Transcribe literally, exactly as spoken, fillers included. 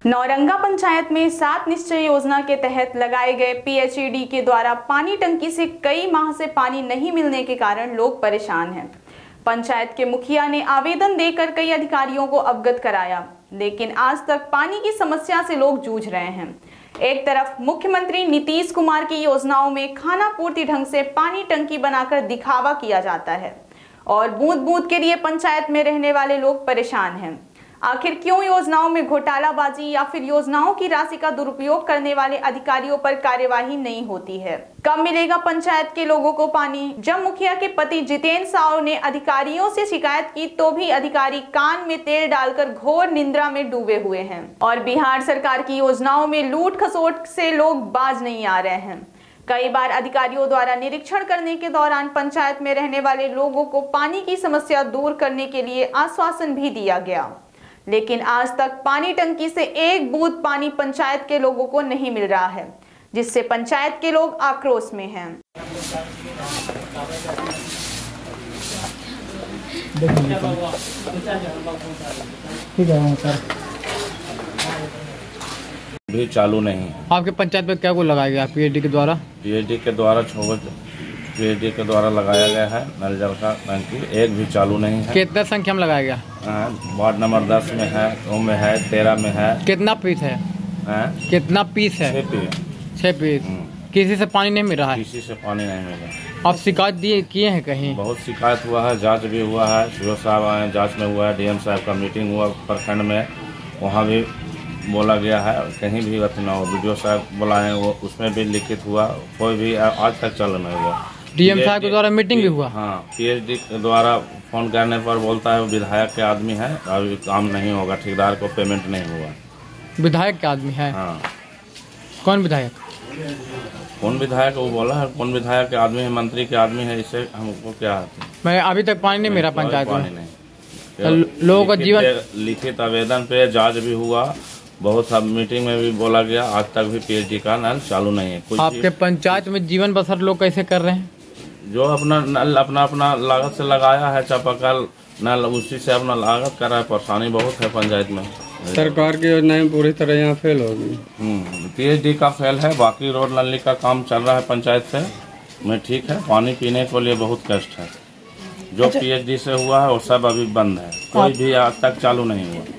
नौरंगा पंचायत में सात निश्चय योजना के तहत लगाए गए पीएचईडी के द्वारा पानी टंकी से कई माह से पानी नहीं मिलने के कारण लोग परेशान हैं। पंचायत के मुखिया ने आवेदन देकर कई अधिकारियों को अवगत कराया, लेकिन आज तक पानी की समस्या से लोग जूझ रहे हैं। एक तरफ मुख्यमंत्री नीतीश कुमार की योजनाओं में खाना पूर्ति ढंग से पानी टंकी बनाकर दिखावा किया जाता है और बूंद बूंद के लिए पंचायत में रहने वाले लोग परेशान हैं। आखिर क्यों योजनाओं में घोटालाबाजी या फिर योजनाओं की राशि का दुरुपयोग करने वाले अधिकारियों पर कार्यवाही नहीं होती है? कब मिलेगा पंचायत के लोगों को पानी? जब मुखिया के पति जितेंद्र साव ने अधिकारियों से शिकायत की तो भी अधिकारी कान में तेल डालकर घोर निंद्रा में डूबे हुए हैं और बिहार सरकार की योजनाओं में लूट खसोट से लोग बाज नहीं आ रहे हैं। कई बार अधिकारियों द्वारा निरीक्षण करने के दौरान पंचायत में रहने वाले लोगों को पानी की समस्या दूर करने के लिए आश्वासन भी दिया गया, लेकिन आज तक पानी टंकी से एक बूंद पानी पंचायत के लोगों को नहीं मिल रहा है, जिससे पंचायत के लोग आक्रोश में हैं। भी चालू नहीं है। आपके पंचायत में क्या को लगाया गया पीएचडी के द्वारा? पीएचडी के द्वारा पीएचडी के द्वारा लगाया गया है नल जल का टंकी, एक भी चालू नहीं है। कितना संख्या में लगाया गया? वार्ड नंबर दस में है, नौ में है, तेरह में है। कितना पीस है? आ? कितना पीस है? छह पीस। छह पीस। किसी से पानी नहीं मिल रहा है? किसी से पानी नहीं मिल रहा। आप शिकायत दिए किए हैं कहीं? बहुत शिकायत हुआ है, जांच भी हुआ है, सीओ साहब आए, जांच में हुआ है, डीएम साहब का मीटिंग हुआ प्रखंड में, वहाँ भी बोला गया है कहीं भी अथी ना हो। वीडियो साहब बुलाए वो उसमें भी लिखित हुआ, कोई भी आज तक चालू नहीं हुआ। डीएम साहब के द्वारा मीटिंग भी हुआ? हाँ, पीएचडी के द्वारा फोन करने पर बोलता है विधायक के आदमी है, अभी काम नहीं होगा, ठेकेदार को पेमेंट नहीं हुआ। विधायक के आदमी है? हाँ। कौन विधायक? कौन विधायक वो बोला है, कौन विधायक के आदमी है, मंत्री के आदमी है, इससे हमको क्या है? मैं अभी तक पानी नहीं मेरा पंचायत में। पानी नहीं। लोगों का जीवन लिखित आवेदन पे जांच भी हुआ, बहुत सब मीटिंग में भी बोला गया, आज तक भी पीएचडी का नल चालू नहीं है। कुछ आपके पंचायत में जीवन बसर लोग कैसे कर रहे हैं? जो अपना नल अपना अपना लागत से लगाया है चापाकल नल, उसी से अपना लागत कर रहा है। परेशानी बहुत है पंचायत में। सरकार की योजनाएं पूरी तरह यहाँ फेल होगी। पीएचडी का फेल है, बाकी रोड नाली का काम चल रहा है पंचायत से में, ठीक है। पानी पीने के लिए बहुत कष्ट है। जो पीएचडी से हुआ है वो सब अभी बंद है, कोई भी आज तक चालू नहीं हुआ।